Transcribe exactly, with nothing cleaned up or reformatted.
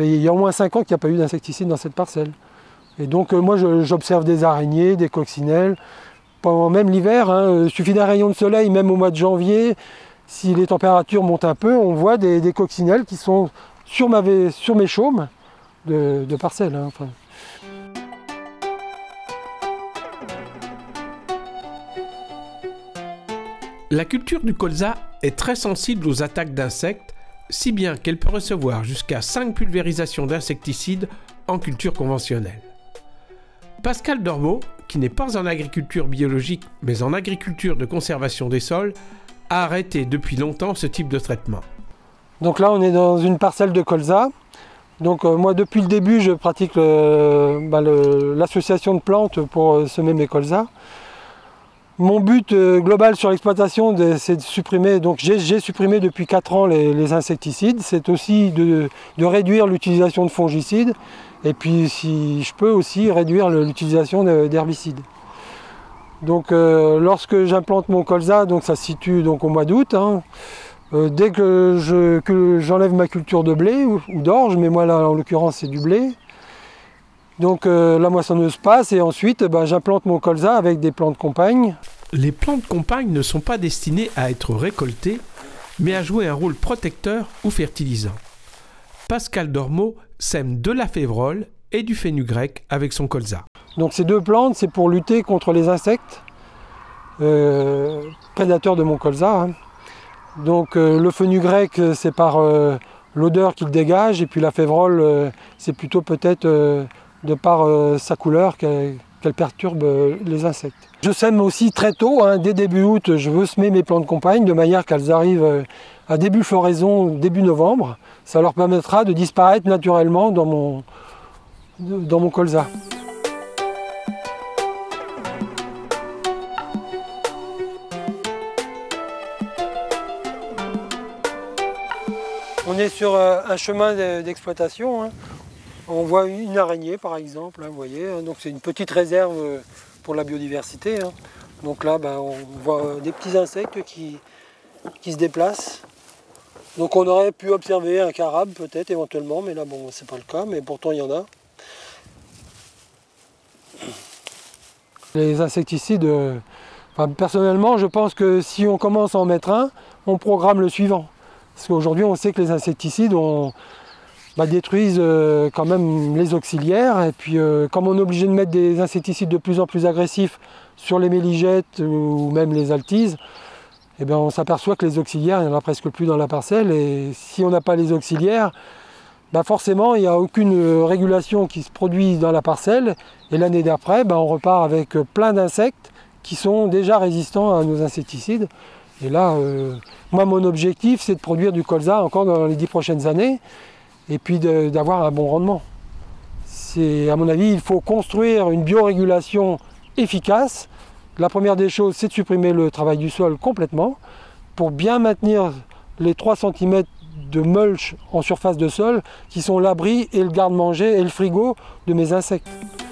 il y a au moins cinq ans qu'il n'y a pas eu d'insecticide dans cette parcelle. Et donc moi j'observe des araignées, des coccinelles, pendant même l'hiver, hein, il suffit d'un rayon de soleil, même au mois de janvier, si les températures montent un peu, on voit des, des coccinelles qui sont sur, ma, sur mes chaumes de, de parcelles. Hein, enfin. La culture du colza est très sensible aux attaques d'insectes, si bien qu'elle peut recevoir jusqu'à cinq pulvérisations d'insecticides en culture conventionnelle. Pascal Dormeau, qui n'est pas en agriculture biologique mais en agriculture de conservation des sols, a arrêté depuis longtemps ce type de traitement. Donc là on est dans une parcelle de colza. Donc euh, moi depuis le début je pratique bah, l'association de plantes pour euh, semer mes colzas. Mon but euh, global sur l'exploitation, c'est de supprimer, donc j'ai supprimé depuis quatre ans les, les insecticides, c'est aussi de, de réduire l'utilisation de fongicides et puis si je peux aussi réduire l'utilisation d'herbicides. Donc euh, lorsque j'implante mon colza, donc ça se situe donc au mois d'août, hein, euh, dès que je que j'enlève ma culture de blé ou, ou d'orge, mais moi là en l'occurrence c'est du blé. Donc euh, la moissonneuse passe et ensuite ben, j'implante mon colza avec des plantes compagnes. Les plantes compagnes ne sont pas destinées à être récoltées, mais à jouer un rôle protecteur ou fertilisant. Pascal Dormeau sème de la févrole et du fenugrec avec son colza. Donc ces deux plantes, c'est pour lutter contre les insectes euh, prédateurs de mon colza. Hein. Donc euh, le fenugrec, c'est par euh, l'odeur qu'il dégage, et puis la févrole, euh, c'est plutôt peut-être euh, de par euh, sa couleur qu'elle qu'elle perturbe euh, les insectes. Je sème aussi très tôt, hein, dès début août, je veux semer mes plantes compagnes de manière qu'elles arrivent euh, à début floraison, début novembre. Ça leur permettra de disparaître naturellement dans mon, dans mon colza. On est sur un chemin d'exploitation. Hein. On voit une araignée par exemple, hein, vous voyez. Hein, donc c'est une petite réserve pour la biodiversité. Hein. Donc là, ben, on voit des petits insectes qui, qui se déplacent. Donc on aurait pu observer un carabe peut-être éventuellement, mais là bon, c'est pas le cas, mais pourtant il y en a. Les insecticides, euh, enfin, personnellement, je pense que si on commence à en mettre un, on programme le suivant. Parce qu'aujourd'hui, on sait que les insecticides on, bah, détruisent euh, quand même les auxiliaires. Et puis, euh, comme on est obligé de mettre des insecticides de plus en plus agressifs sur les méligètes ou même les altises, eh bien, on s'aperçoit que les auxiliaires, il n'y en a presque plus dans la parcelle. Et si on n'a pas les auxiliaires, bah forcément, il n'y a aucune régulation qui se produit dans la parcelle. Et l'année d'après, bah, on repart avec plein d'insectes qui sont déjà résistants à nos insecticides. Et là, euh, moi, mon objectif, c'est de produire du colza encore dans les dix prochaines années et puis d'avoir un bon rendement. À mon avis, il faut construire une biorégulation efficace. La première des choses, c'est de supprimer le travail du sol complètement pour bien maintenir les trois centimètres de mulch en surface de sol qui sont l'abri et le garde-manger et le frigo de mes insectes.